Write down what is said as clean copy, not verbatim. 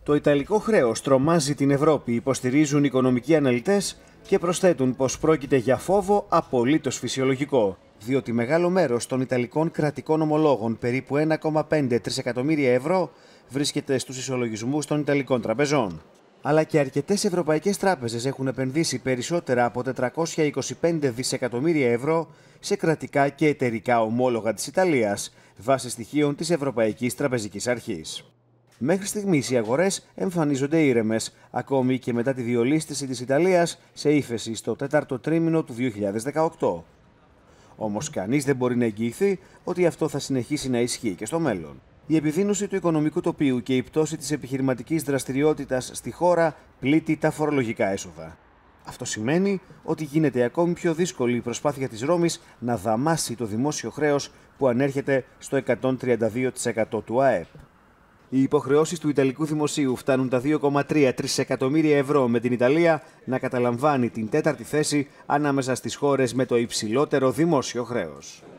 Το ιταλικό χρέος τρομάζει την Ευρώπη, υποστηρίζουν οικονομικοί αναλυτές και προσθέτουν πως πρόκειται για φόβο απολύτως φυσιολογικό, διότι μεγάλο μέρος των ιταλικών κρατικών ομολόγων, περίπου 1,5 τρισεκατομμύρια ευρώ, βρίσκεται στους ισολογισμούς των ιταλικών τραπεζών. Αλλά και αρκετές ευρωπαϊκές τράπεζες έχουν επενδύσει περισσότερα από 425 δισεκατομμύρια ευρώ σε κρατικά και εταιρικά ομόλογα της Ιταλίας, βάσει στοιχείων της Ευρωπαϊκής Τραπεζικής Αρχής. Μέχρι στιγμής οι αγορές εμφανίζονται ήρεμες, ακόμη και μετά τη διολίσθηση της Ιταλίας σε ύφεση στο τέταρτο τρίμηνο του 2018. Όμως κανείς δεν μπορεί να εγγυηθεί ότι αυτό θα συνεχίσει να ισχύει και στο μέλλον. Η επιδείνωση του οικονομικού τοπίου και η πτώση της επιχειρηματικής δραστηριότητας στη χώρα πλήττει τα φορολογικά έσοδα. Αυτό σημαίνει ότι γίνεται ακόμη πιο δύσκολη η προσπάθεια της Ρώμης να δαμάσει το δημόσιο χρέος που ανέρχεται στο 132% του ΑΕΠ. Οι υποχρεώσεις του Ιταλικού Δημοσίου φτάνουν τα 2,3 τρισεκατομμύρια ευρώ, με την Ιταλία να καταλαμβάνει την τέταρτη θέση ανάμεσα στις χώρες με το υψηλότερο δημόσιο χρέος.